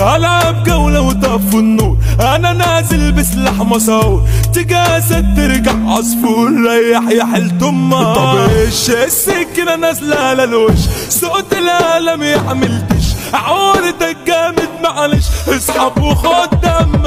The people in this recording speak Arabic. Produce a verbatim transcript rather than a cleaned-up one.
العب جولة وطفوا النور، انا نازل بسلاح مسعور، تجاسد ترجع عصفور، ريح يا حلت امك. طب ايش السكينة نازلة على الوش، صوت العالم يعمل تش، عورتك جامد معلش، اسحب وخد دم